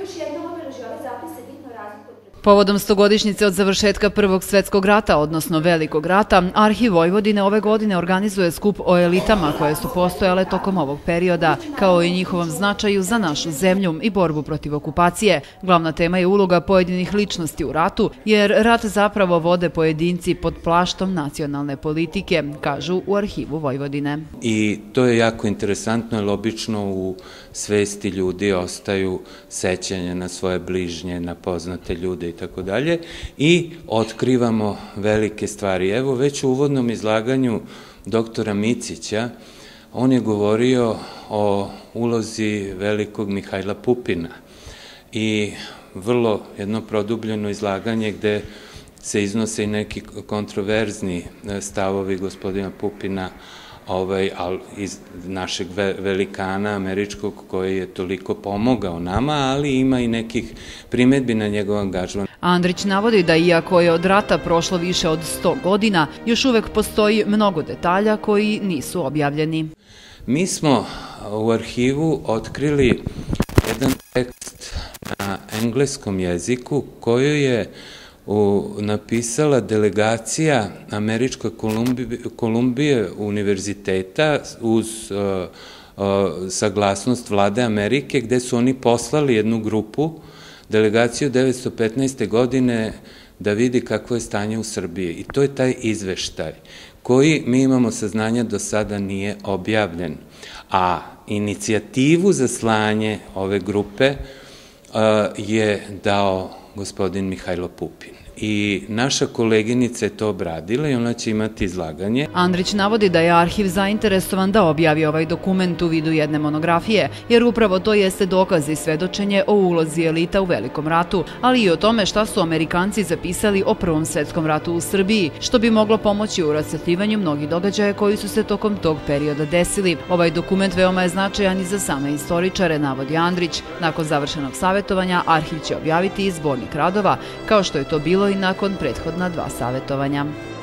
još jednom obeleži ove zapise bitno razliku. Povodom 100-godišnjice od završetka Prvog svjetskog rata, odnosno Velikog rata, Arhiv Vojvodine ove godine organizuje skup o elitama koje su postojale tokom ovog perioda, kao i njihovom značaju za našu zemlju i borbu protiv okupacije. Glavna tema je uloga pojedinih ličnosti u ratu, jer rat zapravo vode pojedinci pod plaštom nacionalne politike, kažu u Arhivu Vojvodine. I to je jako interesantno, jer obično u svesti ljudi ostaju sećanja na svoje bližnje, na poznate ljude i tako dalje, i otkrivamo velike stvari. Evo, već u uvodnom izlaganju doktora Micića, on je govorio o ulozi velikog Mihajla Pupina i vrlo jedno produbljeno izlaganje gde se iznose i neki kontroverzni stavovi gospodina Pupina, iz našeg velikana američkog koji je toliko pomogao nama, ali ima i nekih primedbi na njegov angažman. Andrić navodi da iako je od rata prošlo više od 100 godina, još uvek postoji mnogo detalja koji nisu objavljeni. Mi smo u arhivu otkrili jedan tekst na engleskom jeziku koju je napisala delegacija Američke Kolumbije univerziteta uz saglasnost vlade Amerike, gde su oni poslali jednu grupu, delegaciju 1915. godine, da vidi kakvo je stanje u Srbiji. I to je taj izveštaj koji mi imamo saznanja do sada nije objavljen. A inicijativu za slanje ove grupe je dao gospodin Mihajlo Pupin. I naša koleginica je to obradila i ona će imati izlaganje. Andrić navodi da je arhiv zainteresovan da objavi ovaj dokument u vidu jedne monografije, jer upravo to jeste dokaz i svedočenje o ulozi elita u Velikom ratu, ali i o tome šta su Amerikanci zapisali o Prvom svjetskom ratu u Srbiji, što bi moglo pomoći u rasvetljivanju mnogih događaja koji su se tokom tog perioda desili. Ovaj dokument veoma je značajan i za same istoričare, navodi Andrić. Nakon završenog savjetovanja, arhiv će objaviti i zbornik radova, kao što je to bilo i nakon prethodna 2 savjetovanja.